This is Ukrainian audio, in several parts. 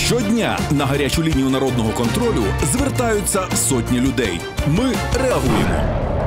Щодня на гарячу лінію народного контролю звертаються сотні людей. Ми реагуємо.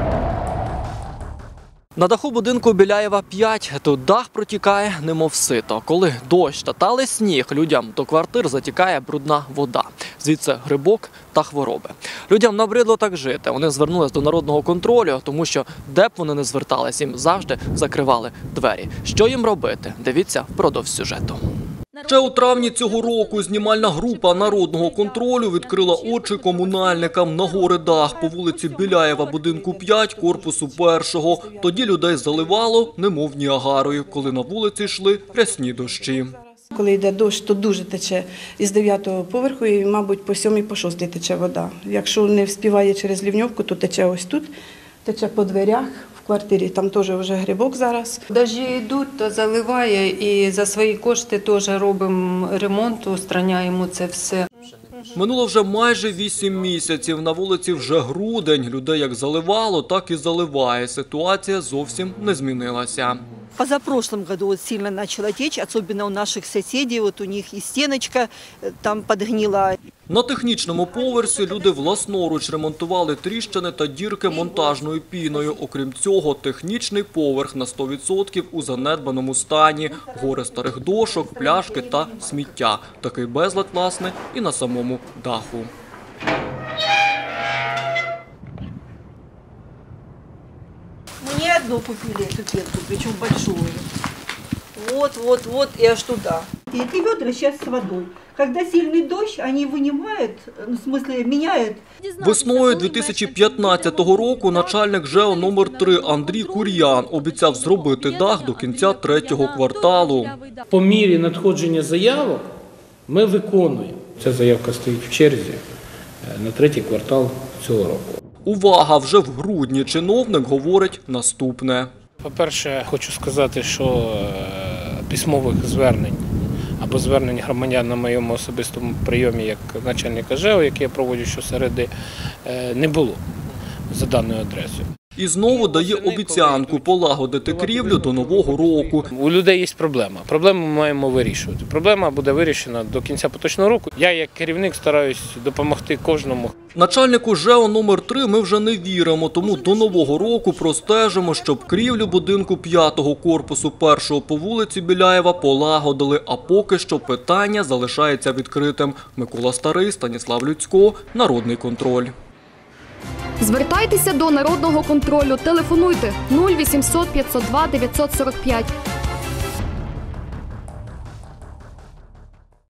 На даху будинку Біляєва 5. Тут дах протікає, немов сито. Коли дощ та талий сніг, людям до квартир затікає брудна вода. Звідси грибок та хвороби. Людям набридло так жити. Вони звернулись до народного контролю, тому що де б вони не звертались, їм завжди закривали двері. Що їм робити? Дивіться впродовж сюжету. Ще у травні цього року знімальна група народного контролю відкрила очі комунальникам на гори дах по вулиці Біляєва, будинку 5, корпусу 1. Тоді людей заливало, немов Ніагарою, коли на вулиці йшли рясні дощі. Коли йде дощ, то дуже тече із 9-го поверху і, мабуть, по 7-й, по 6-й тече вода. Якщо не вспіває через лівньовку, то тече ось тут, тече по дверях. В квартирі там теж вже грибок зараз. Дощі йдуть, то заливає, і за свої кошти теж робимо ремонт, устраняємо це все. Минуло вже майже 8 місяців. На вулиці вже грудень. Людей як заливало, так і заливає. Ситуація зовсім не змінилася. Позапрошлом году сильно начала течь, особенно у наших соседей. Вот у них и стеночка там подгнила. На технічному поверсі люди власноруч ремонтували тріщини та дірки монтажною піною. Окрім цього, технічний поверх на 100% у занедбаному стані. Гори старих дошок, пляшки та сміття. Такий безлад, власне, і на самому даху. Мы не одну купили эту пенку, причем большую. Вот, и аж туда. И эти ведра сейчас с водой. Когда сильный дождь, они вынимают, в смысле меняют. Весною 2015 року начальник ЖЕО номер 3 Андрій Кур'ян обіцяв зробити дах до кінця 3-го кварталу. По мірі надходження заявок ми виконуємо. Ця заявка стоїть в черзі на 3-й квартал цього року. Увага! Вже в грудні чиновник говорить наступне. По-перше, хочу сказати, що письмових звернень або звернень громадян на моєму особистому прийомі як начальника ЖЕО, який я проводжу щосереди, не було за даною адресою. І знову дає обіцянку полагодити крівлю до Нового року. У людей є проблема. Проблему ми маємо вирішувати. Проблема буде вирішена до кінця поточного року. Я як керівник стараюсь допомогти кожному. Начальнику ЖЕО номер 3 ми вже не віримо, тому до Нового року простежимо, щоб крівлю будинку 5-го корпусу 1 по вулиці Біляєва полагодили. А поки що питання залишається відкритим. Микола Старий, Станіслав Люцько, Народний контроль. Звертайтеся до народного контролю, телефонуйте 0800 502 945.